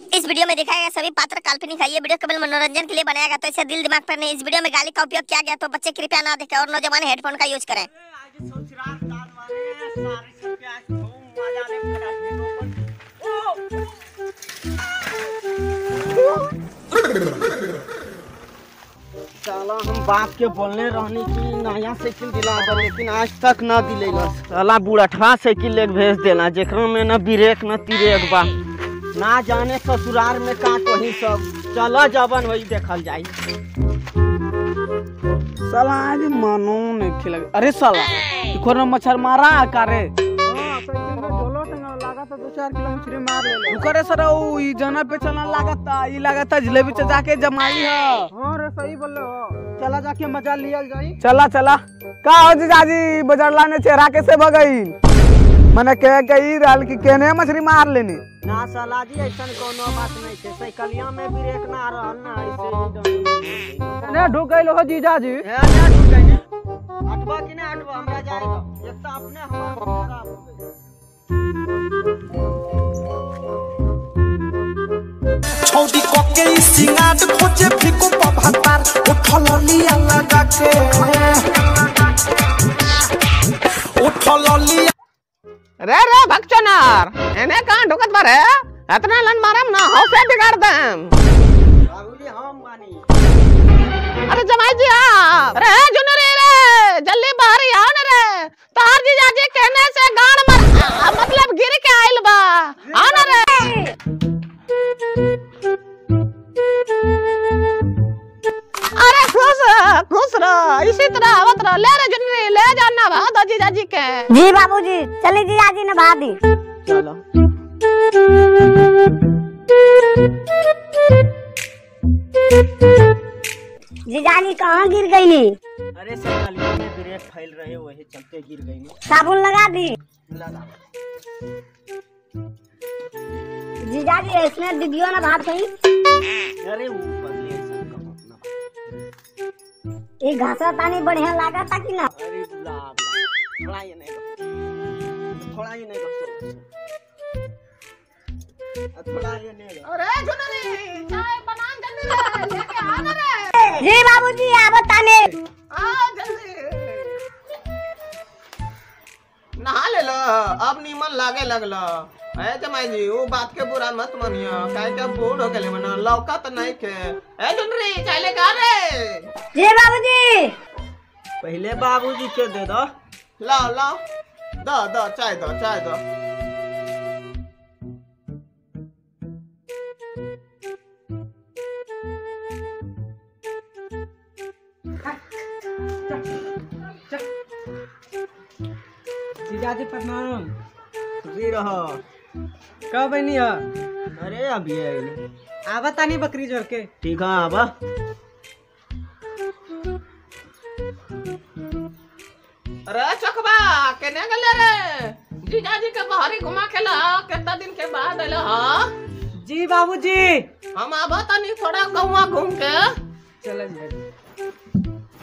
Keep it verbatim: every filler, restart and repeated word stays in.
इस video में दिखाया गया सभी पात्र काल्पनिक है। ये वीडियो केवल मनोरंजन के लिए बनाया गया, तो इसे दिल दिमाग पर नहीं। इस वीडियो में गाली का उपयोग किया गया, तो बच्चे कृपया ना देखें और नौजवान हेडफोन का यूज करें। साला हम बाप के बोलने रहनी की नया साइकिल दिला दे, लेकिन आज तक ना दिलेगा। साला बुढ़ा साइकिल लेके भेज देना, जेकरा में न ब्रेक न तिरेक बा। ना जाने ससुराल में का कहीं सब चला जबन वही देखल जाई। साला आज मानो नहीं खिला। अरे साला खोर मच्छर मारा कारे। दो चार किलो मछली मार ले। करे सर ओ ई जना पे चलना लागता, ई लागता जलेबी से जाके जमाई है। हां रे सही बोले हो, चला जाके मजा लिया जाई। चला चला का हो जीजाजी, बजरला ने चेहरा कैसे भगई? मने के कही रहल कि केने मछली मार लेनी। ना साला जी ऐसन कोनो बात नहीं है, साइकिलिया में ब्रेक ना रहल ना, ऐसे ही ने ढुक गइल हो जीजाजी। है ना ढुक गइल। हटवा कि ना हटवा हमरा जाएगा, एक तो अपने हमार खराब हो गई। छोटी कोके सिंगार खोजे फिको पभातार उठलिया लगा के उठलिया। रे रे भक्चनार एने कहां ढुकत बारे? इतना लन मारम ना हो से बिगाड़ देम। बाबूजी हम बानी। अरे जमाई जी आ अरे जुनरी रे जल्दी बाहर आओ ना रे। तार जीजाजी कहने से गाड़ मार मतलब गिर के आइल बा। आओ ना रे। अरे खुश खुश रह, इसी तरह आवत रह। ले रे जुनरी ले जाना बा तो जीजाजी के। जी बाबूजी चलिए जीजाजी ने भा दी। चलो जीजाजी कहाँ गिर गई? अरे साइकिलिया में ब्रेक फैल रहे वही चलते गिर गई। साबुन लगा दी। लगा जीजाजी इसमें डिबियो ना भाग गई। अरे वो बदले सब का मतलब ये घासा पानी बढ़िया लगा था कि ना? अरे गुलाब थोड़ा ये नहीं कर, थोड़ा ये नहीं कर, थोड़ा ये नहीं। अरे जुनरी चाय बना जल्दी ले लेके आ ना रे। जी बाबूजी आवत ताने। आ जल्दी नहा ले लो, अब नीमन लागे लगलो। ए जमाई जी वो बात के बुरा मत मानियो, काहे के बूढ़ हो गेले मना लौका त नहीं के। ए जुनरी चाय ले का रे। जी बाबूजी। पहले बाबूजी के दे दो। लाओ लाओ दो दो चाय दो चाय दो। जीजाजी प्रणाम। खुशी रहो। कब बनी है? अरे अभी आई आवा तानी बकरी जोर के। ठीक है आवा। अरे चकबा केने गले रे? जीजाजी के बाहरी घुमा के ला, कितना दिन के बाद आइलो हां? जी बाबूजी हम आवा तानी थोड़ा गौवा घूम के। चल